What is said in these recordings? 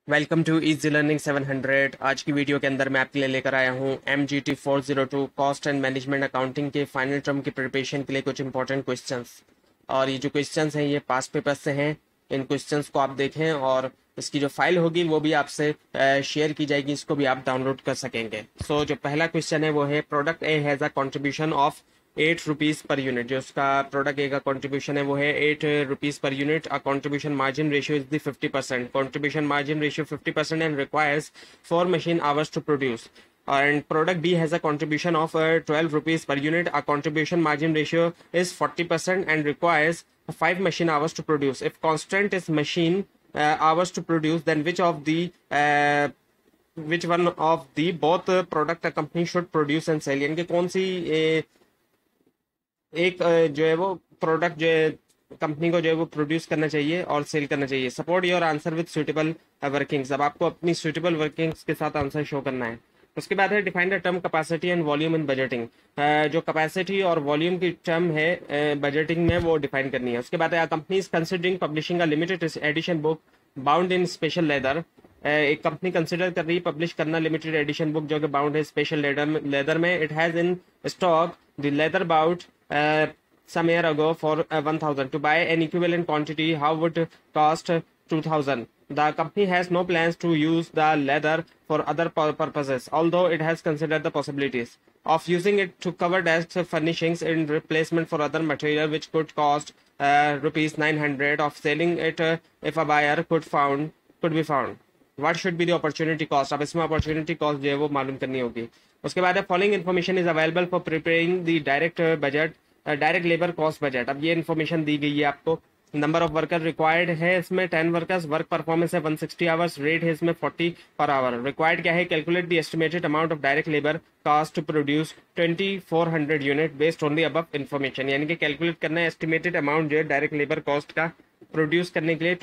Welcome to easy learning 700। आज की video के अंदर मैं आपके लिए लेकर आया हूँ MGT 402 cost and management accounting के फाइनल टर्म की प्रिपरेशन के लिए कुछ इंपॉर्टेंट क्वेश्चंस। और ये जो क्वेश्चंस हैं ये पास्ट पेपर से हैं। इन क्वेश्चंस को आप देखें और इसकी जो फाइल होगी वो भी आपसे शेयर की जाएगी, इसको भी आप डाउनलोड कर सकेंगे। सो जो पहला क्वेश्चन है वो है product A has a contribution of ₹8 per unit. जो उसका प्रोडक्ट ए का कंट्रीब्यूशन है वो है ₹8 per unit. A contribution margin ratio is the 50%। Contribution margin ratio 50% and requires 4 machine hours to produce. And product B has a contribution of ₹12 per unit. A contribution margin ratio is 40% and requires 5 machine hours to produce. If constant is machine hours to produce, then which one of the both product a company should produce and sell? यानी कि कौन सी एक जो है वो product जो है company को जो है वो प्रोड्यूस करना चाहिए और सेल करना चाहिए। Support your answer with suitable workings. अब आपको अपनी सुटेबल वर्किंग्स के साथ आंसर शो करना है। उसके बाद है define the term capacity and volume in budgeting. जो कैपेसिटी और वॉल्यूम की टर्म है बजटिंग में वो डिफाइन करनी है। उसके बाद है company is considering publishing a limited edition book bound in special leather. एक कंपनी कंसिडर कर रही है पब्लिश करना लिमिटेड एडिशन बुक जो कि बाउंड है स्पेशल लेदर में। It has in stock the leather bought some year ago for 1,000. To buy an equivalent quantity, how would cost 2,000? The company has no plans to use the leather for other purposes, although it has considered the possibilities of using it to cover desk furnishings in replacement for other material which could cost rupees 900, of selling it if a buyer could be found. What should be the opportunity cost? अब इसमें opportunity cost जो है वो मालूम करनी होगी। उसके बाद है following information is available for preparing the direct budget, direct labour cost budget. अब ये इन्फॉर्मेशन दी गई है आपको। नंबर ऑफ वर्कर रिक्वायर्ड है इसमें 10 वर्कर्स। वर्क परफॉर्मेंस है 160 आवर्स। रेट है इसमें 40 पर आवर। रिक्वायर्ड क्या है? Calculate the estimated amount of direct labour cost to produce 2400 unit based on the above information. यानी कि कैलकुलेट करना है एस्टिमेटेड अमाउंट जो है डायरेक्ट लेबर कॉस्ट का प्रोड्यूस करने के लिए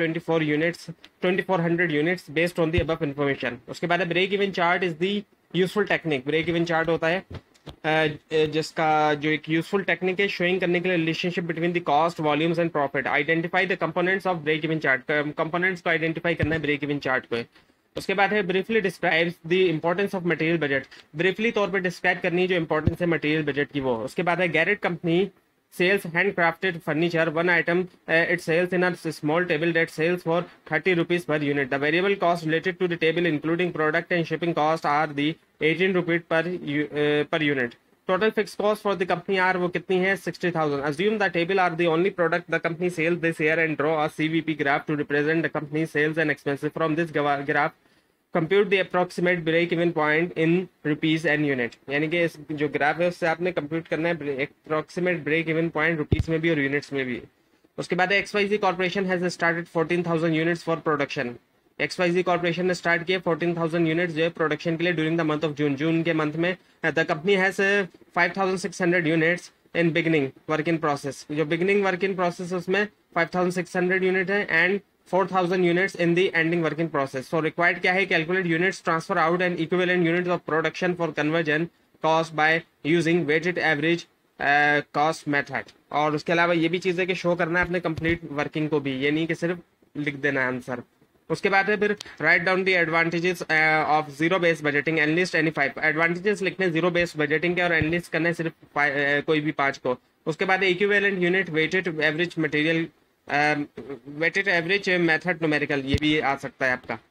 2400 units based on the above information. उसके बाद break even chart is the useful technique. Break even chart होता है जिसका जो एक यूजफुल टेक्निक है शोइंग करने के लिए relationship between the cost volumes and profit. Identify the components of break even chart. Components को आइडेंटिफाई करना है ब्रेक इवन चार्ट को। उसके बाद है briefly describes the importance of material budget. Briefly तौर पर डिस्क्राइब करनी है जो इंपॉर्टेंस है मटेरियल बजट की वो। उसके बाद है Garrett company sales handcrafted furniture. One item it sells in a small table that sells for ₹30 per unit. The variable costs related to the table including product and shipping cost are the ₹18 per unit. Total fixed cost for the company are वो कितनी है? 60,000. Assume the table are the only product the company sells this year and draw a CVP graph to represent the company's sales and expenses. From this graph compute the approximate break even point in rupees and unit. यानी कि इस जो graph है उससे आपने compute करना है approximate break even point rupees में भी और यूनिट्स में भी। उसके बाद XYZ corporation has started 14,000 units for production. XYZ corporation ने स्टार्ट किया 14,000 यूनिट्स जो है प्रोडक्शन के लिए during the month of June. June के मंथ में the company has 5,600 units in beginning work in process. जो बिगनिंग वर्क इन प्रोसेस उसमें 5,600 यूनिट है and 4,000 units in the ending working process. So required क्या है? Calculate units transfer out and equivalent units of production for conversion cost by using weighted average cost method. और उसके अलावा ये भी चीज़ है कि शो करना है अपने कंप्लीट वर्किंग को भी, ये नहीं कि सिर्फ लिख देना आंसर। उसके बाद है फिर write down the advantages of zero based budgeting and list any 5 advantages लिखने जीरो बेस्ड बजटिंग के और एनलिस्ट करना है सिर्फ कोई भी 5 को। उसके बाद equivalent unit weighted average material weighted average method numerical, ये भी आ सकता है आपका।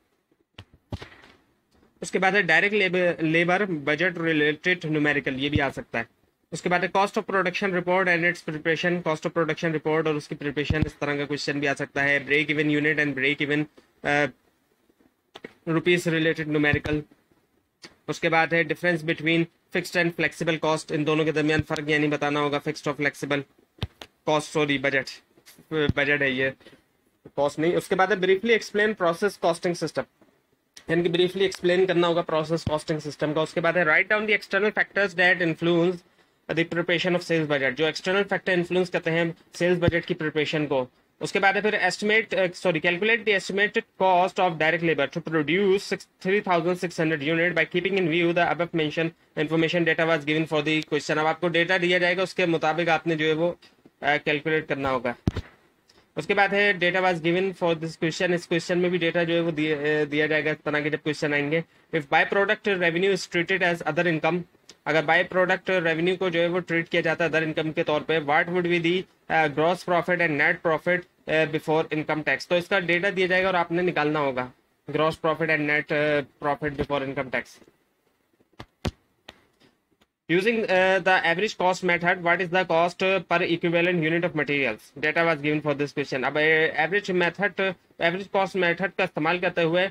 उसके बाद है direct labour budget related numerical, ये भी आ सकता है। उसके बाद है cost of production report and its preparation. Cost of production report और उसकी प्रिपरेशन, इस तरह का क्वेश्चन भी आ सकता है। Break even unit and break even rupees related numerical. उसके बाद है difference between fixed and flexible cost, इन दोनों के दरमियान फर्क यानी बताना होगा। फिक्स्ड और फ्लेक्सिबल कॉस्ट, सॉरी बजट है ये, कॉस्ट नहीं। उसके बाद है briefly explain process costing system, यानी कि ब्रीफली एक्सप्लेन करना होगा प्रोसेस कॉस्टिंग सिस्टम का। उसके बाद है write down the external factors that influence the preparation of sales budget. जो एक्सटर्नल फैक्टर इन्फ्लुएंस करते हैं सेल्स बजट की प्रिपरेशन को। उसके बाद है फिर calculate the estimated cost of direct labour to produce 3,600 unit by keeping in view the above mention information data was given for the question. अब आपको डेटा दिया जाएगा, उसके मुताबिक आपने जो है वो कैलकुलेट करना होगा। उसके बाद है data was given for this question, इस क्वेश्चन में भी डेटा जो है वो दिया जाएगा इस तरह के जब क्वेश्चन आएंगे। If by product revenue is treated as other income, अगर बाय प्रोडक्ट रेवेन्यू को जो है वो ट्रीट किया जाता है अदर इनकम के तौर पे, what would be the gross profit and net profit before income tax. तो इसका डेटा दिया जाएगा और आपने निकालना होगा gross profit and net profit before income tax. Using the average cost method, what is the cost per equivalent unit of materials? Data was given for this question. अब average cost method का इस्तेमाल करते हुए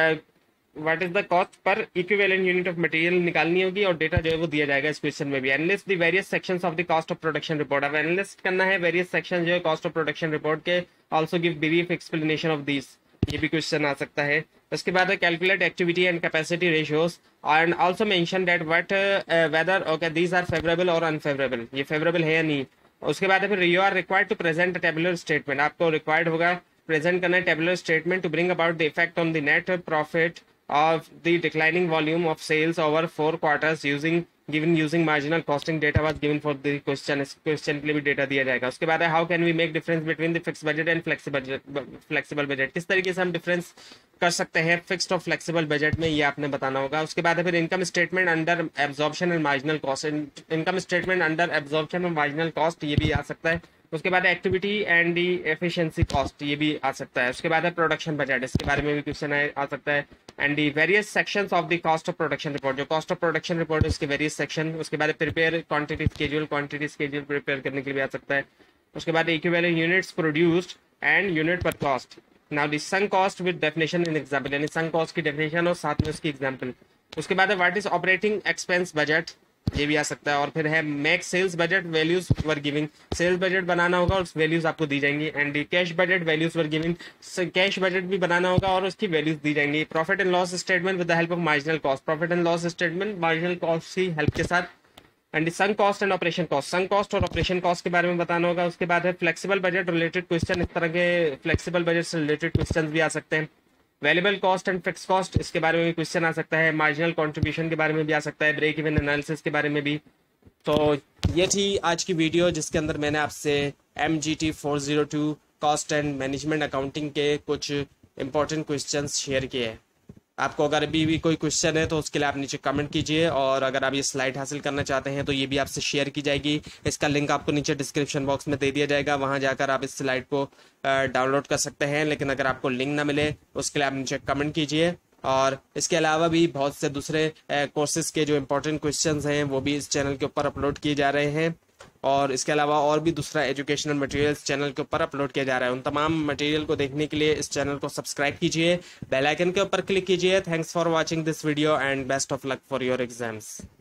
what is the cost per equivalent unit of material निकालनी होगी और data जो है वो दिया जाएगा इस क्वेश्चन में भी। Analyst the various sections of the cost of production report. अब एनालिस्ट करना है various sections जो है cost of production report के, also give brief explanation of these, ये भी क्वेश्चन आ सकता है। उसके बाद है calculate activity and capacity ratios and also mention that what whether okay these are favourable और अनफेवरेबल, ये फेवरेबल है या नहीं। उसके बाद है फिर you are required to present tabular statement, आपको रिक्वायर्ड होगा प्रेजेंट करना है tabular statement to bring about the effect on the net profit of the declining volume of sales over 4 quarters using marginal costing. Data was given for the question, इस question के लिए भी data दिया जाएगा। उसके बाद है how can we make difference between the fix budget and flexible budget, किस तरीके से हम डिफरेंस कर सकते हैं फिक्स्ड और फ्लेक्सिबल बजट में, ये आपने बताना होगा। उसके बाद है फिर income statement under absorption and marginal cost, income statement under absorption और मार्जिनल कॉस्ट, ये भी आ सकता है। उसके बाद activity and the efficiency cost, ये भी आ सकता है। उसके बाद है प्रोडक्शन बजट, इसके बारे में भी क्वेश्चन आ सकता है। And the various sections of the cost of production report, जो कॉस्ट ऑफ प्रोडक्शन रिपोर्ट है उसके वेरियस सेक्शन। उसके बाद प्रिपेयर क्वांटिटी स्केड्यूल प्रिपेयर करने के लिए भी आ सकता है। उसके बाद equivalent units produced and unit per cost. Now the sunk cost with definition in example, यानी संक कॉस्ट की डेफिनेशन और साथ में उसकी एग्जांपल। उसके बाद है what is operating expense budget, ये भी आ सकता है। और फिर है make sales budget values were giving, sales budget बनाना होगा और उस वैल्यूज आपको दी जाएंगी। And cash budget values were giving, cash budget भी बनाना होगा और उसकी वैल्यूज दी जाएंगी। Profit and loss statement with the help of marginal cost, profit and loss statement marginal cost की हेल्प के साथ। And sunk cost and operation cost, sunk cost और ऑपरेशन कॉस्ट के बारे में बताना होगा। उसके बाद है फ्लेक्सिबल बजट रिलेटेड क्वेश्चन, इस तरह के फ्लेक्सिबल बजट से रिलेटेड क्वेश्चन भी आ सकते हैं। Variable cost and fix cost, इसके बारे में भी क्वेश्चन आ सकता है। मार्जिनल कंट्रीब्यूशन के बारे में भी आ सकता है, ब्रेक इवन एनालिसिस के बारे में भी। तो ये थी आज की वीडियो जिसके अंदर मैंने आपसे MGT 402 cost and management accounting के कुछ इंपॉर्टेंट क्वेश्चंस शेयर किए हैं। आपको अगर अभी भी कोई क्वेश्चन है तो उसके लिए आप नीचे कमेंट कीजिए, और अगर आप ये स्लाइड हासिल करना चाहते हैं तो ये भी आपसे शेयर की जाएगी। इसका लिंक आपको नीचे डिस्क्रिप्शन बॉक्स में दे दिया जाएगा, वहां जाकर आप इस स्लाइड को डाउनलोड कर सकते हैं। लेकिन अगर आपको लिंक ना मिले उसके लिए आप नीचे कमेंट कीजिए। और इसके अलावा भी बहुत से दूसरे कोर्सेज के जो इंपॉर्टेंट क्वेश्चंस हैं वो भी इस चैनल के ऊपर अपलोड किए जा रहे हैं, और इसके अलावा और भी दूसरा एजुकेशनल मटेरियल्स चैनल के ऊपर अपलोड किया जा रहा है। उन तमाम मटेरियल को देखने के लिए इस चैनल को सब्सक्राइब कीजिए, बेल आइकन के ऊपर क्लिक कीजिए। Thanks for watching this video and best of luck for your exams.